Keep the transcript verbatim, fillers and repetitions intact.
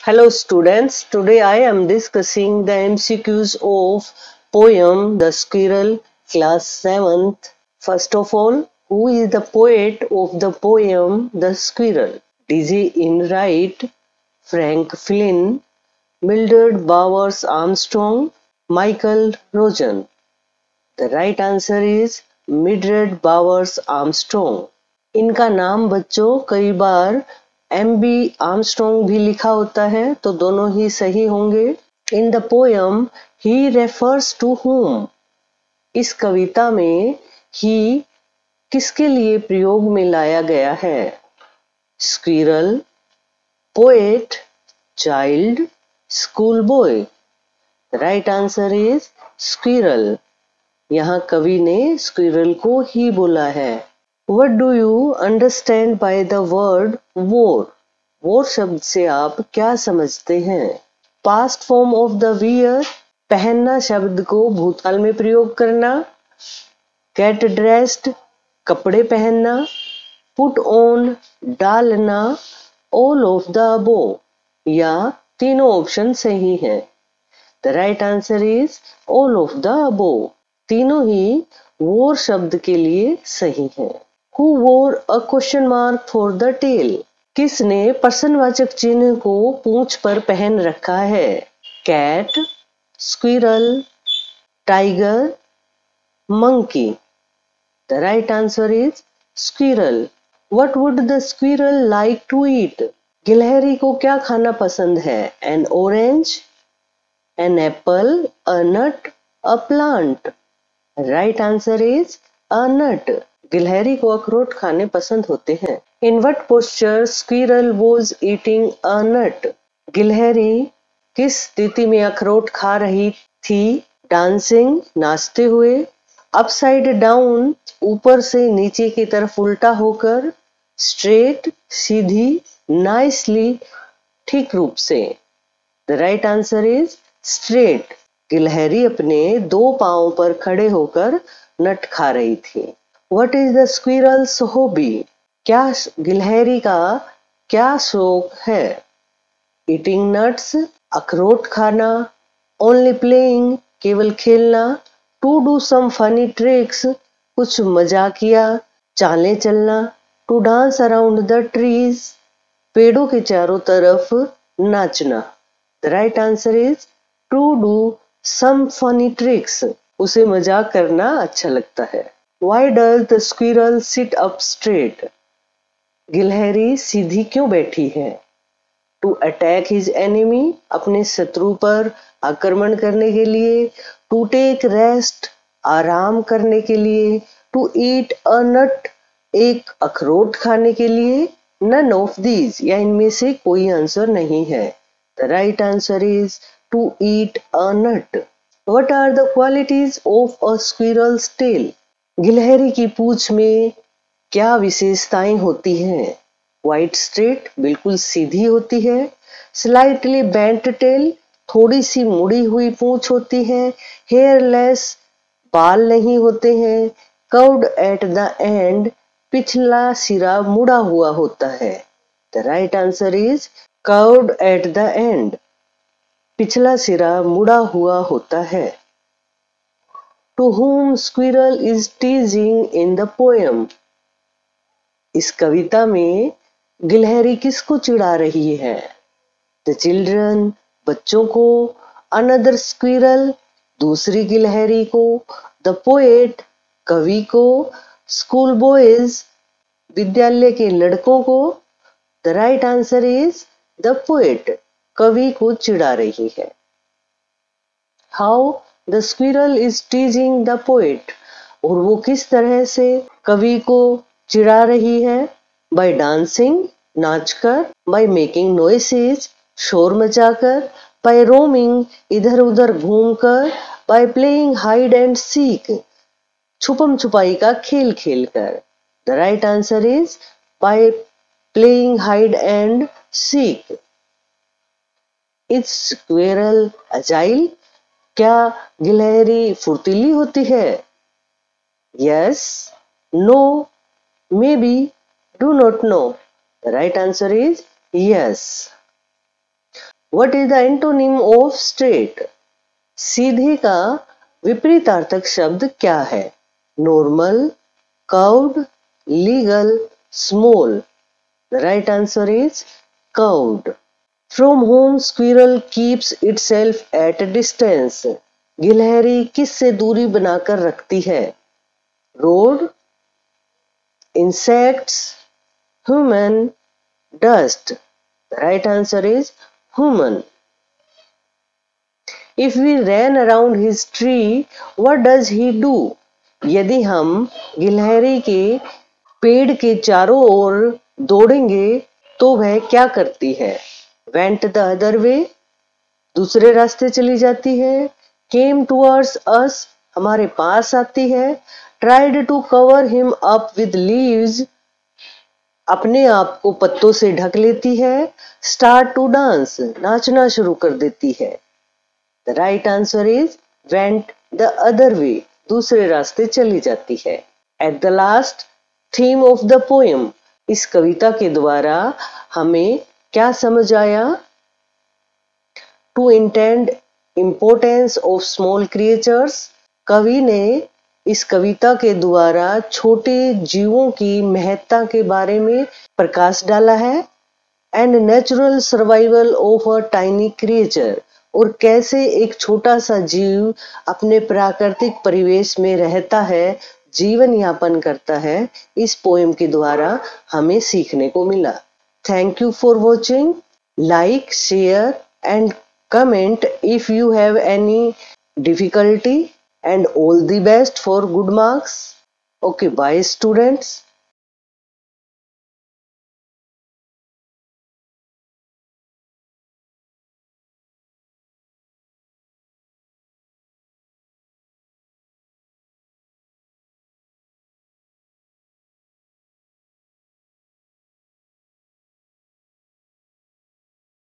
Hello students, today I am discussing the M C Qs of poem The Squirrel, class seventh. First of all, who is the poet of the poem The Squirrel? D G Enright, Frank Flynn, Mildred Bowers Armstrong, Michael Rosen. The right answer is Mildred Bowers Armstrong. इनका नाम बच्चों कई बार M B Armstrong भी लिखा होता है, तो दोनों ही सही होंगे। In the poem he refers to whom? इस कविता में ही किसके लिए प्रयोग में लाया गया है? Squirrel, poet, child, school boy. Right answer is squirrel. यहाँ कवि ने स्क्विरल को ही बोला है। What do you understand by the word wore? wore शब्द से आप क्या समझते हैं? Past form of the wear, पहनना शब्द को भूतकाल में प्रयोग करना। Get dressed, कपड़े पहनना। Put on, डालना। All of the above, या तीनों ऑप्शन सही हैं। The right answer is all of the above. तीनों ही wore शब्द के लिए सही हैं। Who wore a question mark for the tail? किसने प्रश्नवाचक चिन्ह को पूंछ पर पहन रखा है? Cat, squirrel, tiger, monkey. The right answer is squirrel. What would the squirrel like to eat? गिलहरी को क्या खाना पसंद है? An orange, an apple, a nut, a plant. Right answer is a nut. गिलहरी को अखरोट खाने पसंद होते हैं। In what posture squirrel was eating a nut? गिलहरी किस स्थिति में अखरोट खा रही थी? डांसिंग, नाचते हुए। अपसाइड डाउन, ऊपर से नीचे की तरफ उल्टा होकर। स्ट्रेट, सीधी। नाइसली, ठीक रूप से। The right answer is straight. गिलहरी अपने दो पांवों पर खड़े होकर नट खा रही थी। What is the squirrel's hobby? क्या गिलहरी का क्या शौक है? Eating nuts, अखरोट खाना। Only playing, केवल खेलना। To do some funny tricks, कुछ मजाकिया चालें चलना। To dance around the trees, पेड़ों के चारों तरफ नाचना। The right answer is to do some funny tricks, उसे मजाक करना अच्छा लगता है। Why does the squirrel sit up straight? गिलहरी सीधी क्यों बैठी है? To attack his enemy, अपने शत्रु पर आक्रमण करने के लिए। To take rest, आराम करने के लिए। To eat a nut, एक अखरोट खाने के लिए। None of these, या इनमें से कोई आंसर नहीं है। The right answer is to eat a nut. What are the qualities of a squirrel's tail? गिलहरी की पूंछ में क्या विशेषताएं होती हैं? वाइट स्ट्रेट, बिल्कुल सीधी होती है। स्लाइटली बेंट टेल, थोड़ी सी मुड़ी हुई पूंछ होती है। हेयरलेस, बाल नहीं होते हैं। कर्व्ड एट द एंड, पिछला सिरा मुड़ा हुआ होता है। The right answer is curved at the end, पिछला सिरा मुड़ा हुआ होता है। To whom squirrel is teasing in the poem? इस कविता में गिलहरी किसको चिढ़ा रही है? The children, बच्चों को। Another squirrel, दूसरी गिलहरी को। The poet, कवि को। School boys, विद्यालय के लड़कों को। The right answer is the poet, कवि को चिढ़ा रही है। How The squirrel is teasing the poet. और वो किस तरह से कवि को चिढ़ा रही है? By dancing, नाचकर। By making noises, शोर मचाकर। By roaming, इधर उधर घूमकर। By playing hide and seek, छुपम छुपाई का खेल खेलकर। The right answer is by playing hide and seek. Is squirrel agile? क्या गिलहरी फुर्तीली होती है? Yes, no, maybe, do not know. The right answer is yes. What is the antonym of straight? सीधे का विपरीतार्थक शब्द क्या है? Normal, curved, legal, small. The right answer is curved. From whom squirrel keeps itself at a distance? गिलहरी किससे दूरी बनाकर रखती है? Road, insects, human, dust. The right answer is human. If we ran around his tree, what does he do? यदि हम गिलहरी के पेड़ के चारों ओर दौड़ेंगे तो वह क्या करती है? Went the other way, दूसरे रास्ते चली जाती है. Came towards us, हमारे पास आती है. Tried to cover him up with leaves, अपने आप को पत्तों से ढक लेती है. Start to dance, नाचना शुरू कर देती है. The right answer is went the other way, दूसरे रास्ते चली जाती है. At the last, theme of the poem, इस कविता के द्वारा हमें क्या समझ आया? To intend importance of small creatures, कवि ने इस कविता के द्वारा छोटे जीवों की महत्ता के बारे में प्रकाश डाला है. And natural survival of a tiny creature, और कैसे एक छोटा सा जीव अपने प्राकृतिक परिवेश में रहता है, जीवन यापन करता है, इस पोएम के द्वारा हमें सीखने को मिला. Thank you for watching. Like, share and comment if you have any difficulty, and all the best for good marks. Okay, bye students.